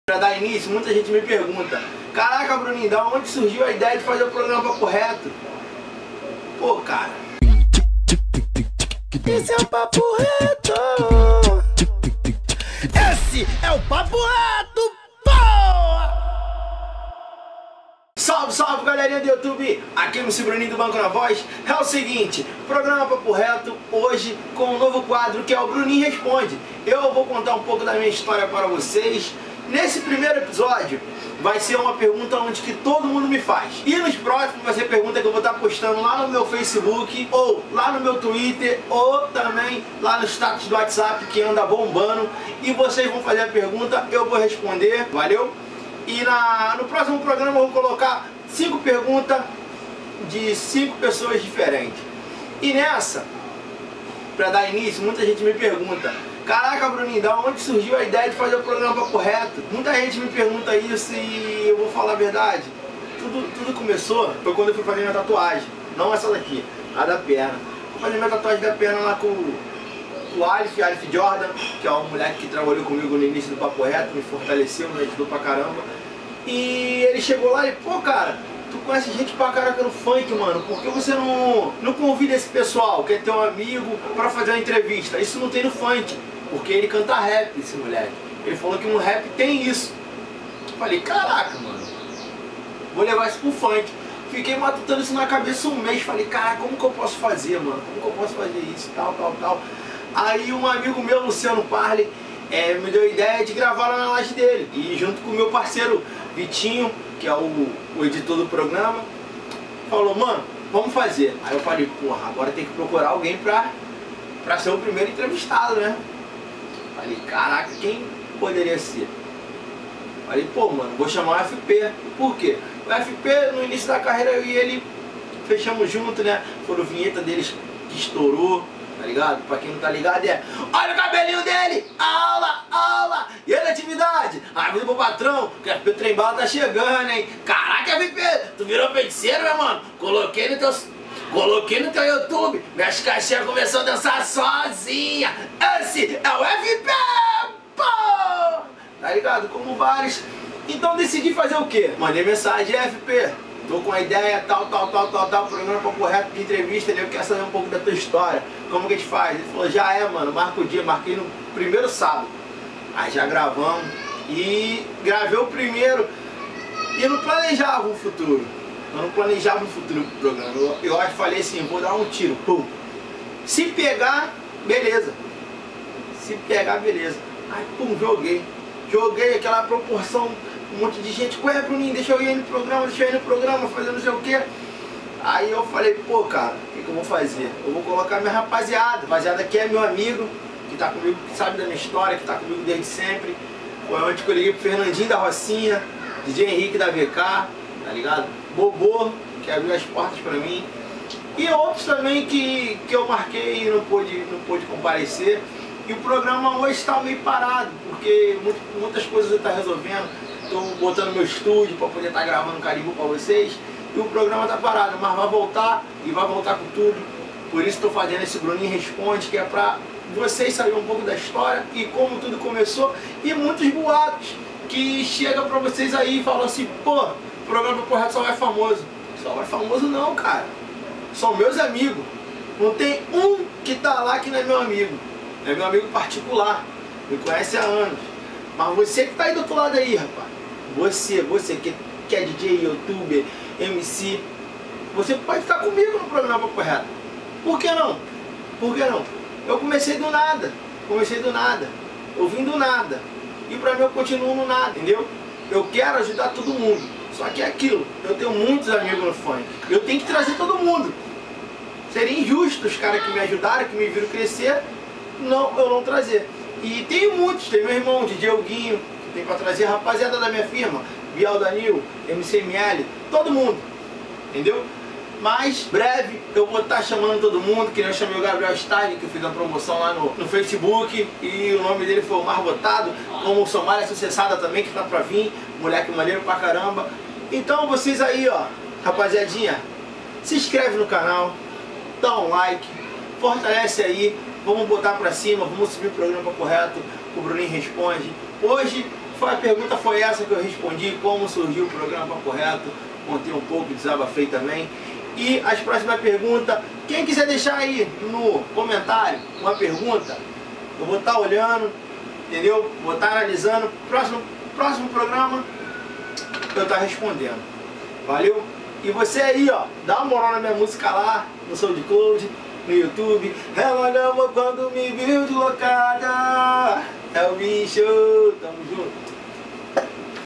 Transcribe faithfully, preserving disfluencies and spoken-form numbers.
Para dar início, muita gente me pergunta: caraca, Bruninho, da onde surgiu a ideia de fazer o programa Papo Reto? Pô, cara, esse é o Papo Reto. Esse é o Papo Reto, pô! Salve, salve, galerinha do YouTube! Aqui é o M C Bruninho do Banco na Voz. É o seguinte, programa Papo Reto, hoje com um novo quadro que é o Bruninho Responde. Eu vou contar um pouco da minha história para vocês. Nesse primeiro episódio vai ser uma pergunta onde que todo mundo me faz. E nos próximos vai ser pergunta que eu vou estar postando lá no meu Facebook, ou lá no meu Twitter, ou também lá no status do WhatsApp que anda bombando. E vocês vão fazer a pergunta, eu vou responder, valeu? E na, no próximo programa eu vou colocar cinco perguntas de cinco pessoas diferentes. E nessa, para dar início, muita gente me pergunta: caraca, Bruninho, da onde surgiu a ideia de fazer o programa Papo Reto? Muita gente me pergunta isso e eu vou falar a verdade. Tudo, tudo começou, foi quando eu fui fazer minha tatuagem. Não essa daqui, a da perna. Fui fazer minha tatuagem da perna lá com o Alif, Alif Jordan, que é um moleque que trabalhou comigo no início do Papo Reto, me fortaleceu, me ajudou pra caramba. E ele chegou lá e, pô, cara, tu conhece gente pra caraca no funk, mano, por que você não, não convida esse pessoal, que é teu amigo, pra fazer uma entrevista? Isso não tem no funk, porque ele canta rap, esse moleque. Ele falou que no rap tem isso. Falei, caraca, mano, vou levar isso pro funk. Fiquei matutando isso na cabeça um mês. Falei, cara, como que eu posso fazer, mano? Como que eu posso fazer isso, tal, tal, tal. Aí um amigo meu, Luciano Parley, é, me deu a ideia de gravar lá na laje dele. E junto com o meu parceiro Vitinho, que é o, o editor do programa, falou, mano, vamos fazer. Aí eu falei, porra, agora tem que procurar alguém pra, pra ser o primeiro entrevistado, né? Falei, caraca, quem poderia ser? Falei, pô, mano, vou chamar o F P. Por quê? O F P, no início da carreira, eu e ele fechamos junto, né? Foram vinheta deles que estourou, tá ligado? Pra quem não tá ligado é: olha o cabelinho dele! Aula, aula! E a atividade? Avisa pro patrão que o trem bala tá chegando, hein? Caraca, F P, tu virou feiticeiro, meu mano? Coloquei no teu... Coloquei no teu YouTube, minhas caixinhas começou a dançar sozinha. Esse é o F P, pô! Tá ligado? Como vários. Então decidi fazer o quê? Mandei mensagem: F P, tô com a ideia, tal, tal, tal, tal, tal, programa Papo Reto de entrevista, eu quero saber um pouco da tua história, como que a gente faz? Ele falou, já é, mano, marca o dia, marquei no primeiro sábado. Aí já gravamos, e gravei o primeiro, e não planejava o futuro, eu não planejava o futuro do programa, eu, eu acho, falei assim, vou dar um tiro, pum, se pegar, beleza, se pegar, beleza, aí pum, joguei, joguei aquela proporção, um monte de gente, ué, Bruninho, deixa eu ir no programa, deixa eu ir no programa, fazer não sei o que. Aí eu falei, pô, cara, o que, que eu vou fazer? Eu vou colocar minha rapaziada, rapaziada que é meu amigo, que tá comigo, que sabe da minha história, que tá comigo desde sempre. Foi onde que eu liguei pro Fernandinho da Rocinha, D J Henrique da V K, tá ligado? Bobô, que abriu as portas pra mim. E outros também que, que eu marquei e não pude, não pude comparecer. E o programa hoje está meio parado, porque muitas coisas eu estou resolvendo. Estou botando meu estúdio para poder estar gravando Caribou para vocês. E o programa está parado, mas vai voltar e vai voltar com tudo. Por isso estou fazendo esse Bruninho Responde, que é para vocês saberem um pouco da história e como tudo começou. E muitos boatos que chegam para vocês aí e falam assim, pô, o programa Papo Reto só vai famoso. Só vai famoso não, cara. São meus amigos. Não tem um que tá lá que não é meu amigo. É meu amigo particular. Me conhece há anos. Mas você que tá aí do outro lado aí, rapaz. Você, você que, que é D J, youtuber, M C, você pode estar comigo no programa Papo Reto. Por que não? Por que não? Eu comecei do nada. Comecei do nada. Eu vim do nada. E pra mim eu continuo no nada, entendeu? Eu quero ajudar todo mundo. Só que é aquilo. Eu tenho muitos amigos no funk. Eu tenho que trazer todo mundo. Seria injusto os caras que me ajudaram, que me viram crescer, não, eu não trazer. E tem muitos, tem meu irmão, D J Huguinho, que tem pra trazer, a rapaziada da minha firma, Bial Danil, M C M L, todo mundo, entendeu? Mas, breve, eu vou estar chamando todo mundo, que nem eu chamei o Gabriel Stein, que eu fiz uma promoção lá no, no Facebook, e o nome dele foi o mais votado, como o Somália Sucessada também, que tá pra vir, moleque maneiro pra caramba. Então vocês aí, ó, rapaziadinha, se inscreve no canal, dá um like, fortalece aí, vamos botar pra cima, vamos subir o programa Papo Reto, o Bruninho Responde. Hoje Foi, a pergunta foi essa que eu respondi, como surgiu o programa Papo Reto, contei um pouco, desabafei também. E as próximas perguntas, quem quiser deixar aí no comentário uma pergunta, eu vou estar olhando, entendeu? Vou estar analisando, próximo, próximo programa eu estar respondendo. Valeu? E você aí, ó, dá uma moral na minha música lá, no SoundCloud, no YouTube. Ela gama quando me viu deslocada, é o bicho, tamo junto.